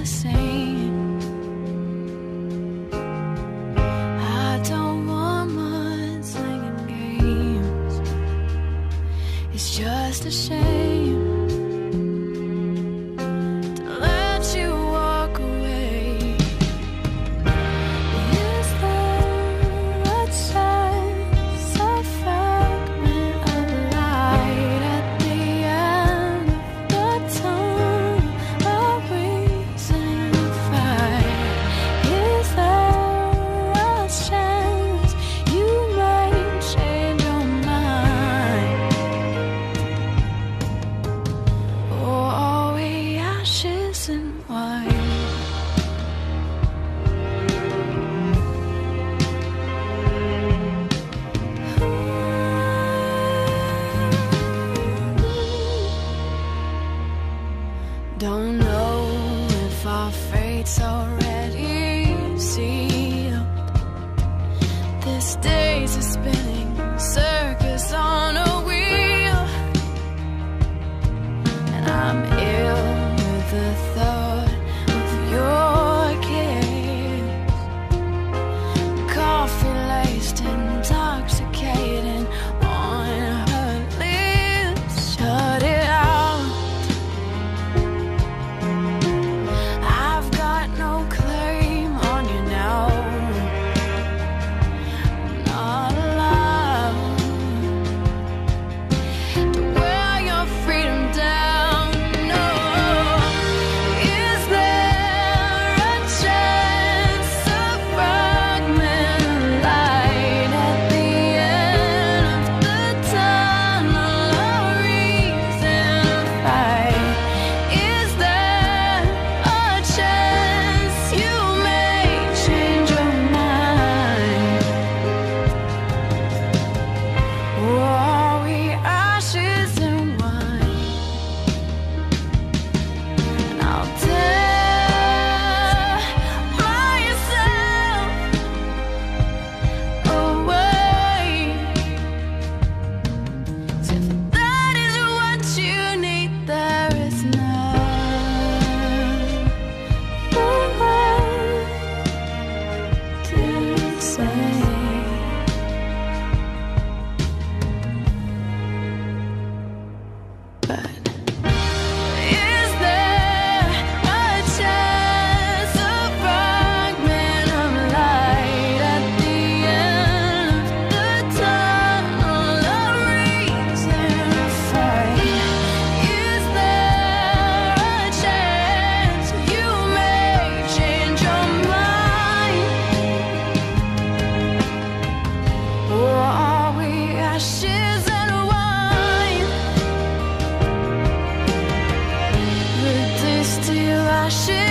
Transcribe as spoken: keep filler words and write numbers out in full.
the same. I don't want mudslinging games. It's just a shame to let you walk away. Is there a chance, a fragment of light at the end of the tunnel, a reason to fight? Is there a chance you might change your mind? Or are we ashes and wine? Don't know if our fate's already sealed. This day's a spinning circus on a wheel, and I'm ill with the thought of your kiss. Coffee laced, intoxicating on her lips. Shut it out. I've got no claim on you now. I'm not allowed to wear your freedom down. No. Is there a chance, a fragment of light at the end of the tunnel, a reason to fight? Is there a chance you may change your mind? Or are we ashes and wine? And I'll tear myself away. 'Cause if that is what you need, there is nothing left to say. But is there a chance, a fragment of light at the end of the tunnel, a reason to fight? Is there a chance you may change your mind? Or are we ashes and wine? Reduced to ashes